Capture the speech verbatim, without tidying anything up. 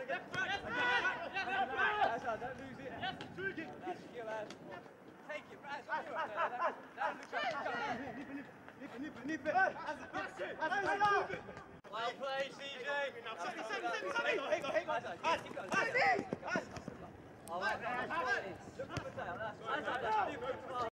Azhad, don't lose it. That's skill, Azhad. Take it, Azhad. Now look up, look up. Nip it, nip it, nip it. Well played, C J. Sammy, Sammy, Sammy, Sammy. Here you go, here you go. Azhad, keep going. Azhad! Oh, that's nice. Look at the tail, that's Azhad, that's